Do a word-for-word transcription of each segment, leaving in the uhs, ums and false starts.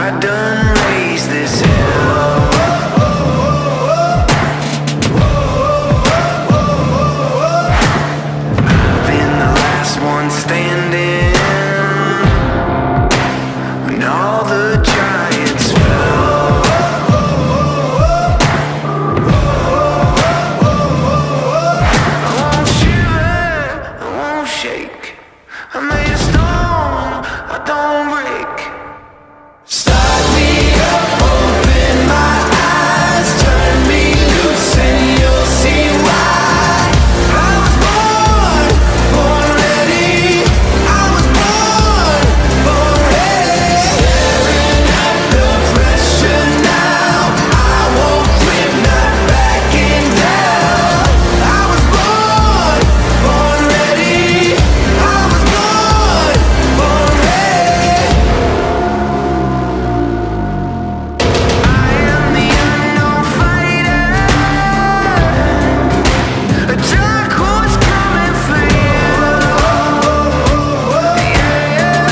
I done raised this hell. I've been the last one standing when all the giants fell. I won't shiver, I won't shake. I'm made of stone, I don't break. Start me up, open my eyes, turn me loose and you'll see why. I was born, born ready. I was born, born ready. Staring at the pressure now, I won't quit, not backing down. I was born, born ready. I was born, born ready. I am the unknown fighter, a dark horse coming for you. Yeah,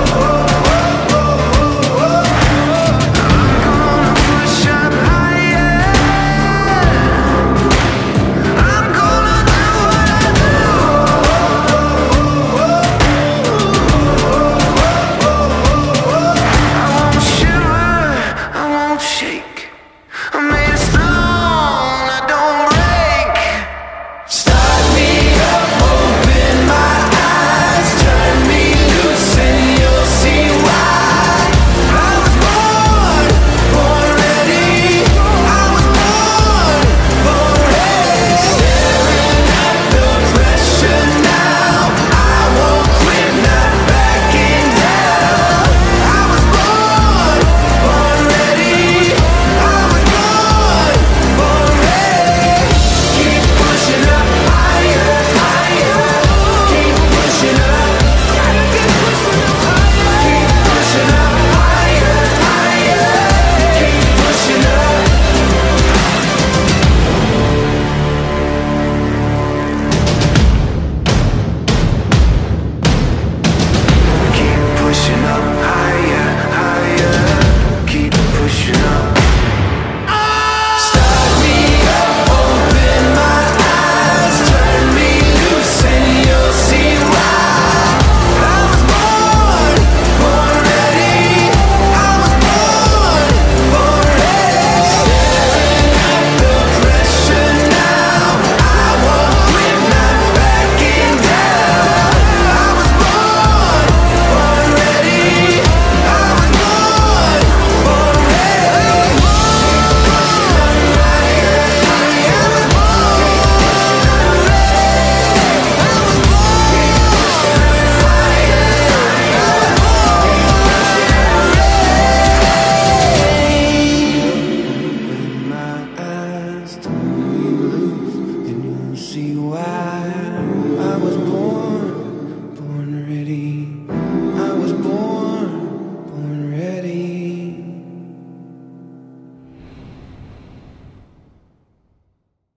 I'm gonna push up higher. I'm gonna do what I do. I won't shiver, I won't shake. I'm made of stone, I don't break. Start me up, open my eyes, turn me loose and you'll see why. I was born, born ready. I was born, born ready. Staring at the pressure now, I won't quit, not backing down. I was born, born ready. I was born, born ready. Keep pushing up higher, higher. Keep pushing up. Keep pushing up higher. Keep pushing up higher, higher. Keep pushing up. Keep pushing up higher, higher. Keep pushing up. Start me up, open my eyes, turn me loose and you'll see why. I was born, born ready. I was born, born ready. Staring at the pressure now, I won't quit, not backing down. I was born, born ready. I was born, born ready. When my eyes turn me loose, and you'll see why.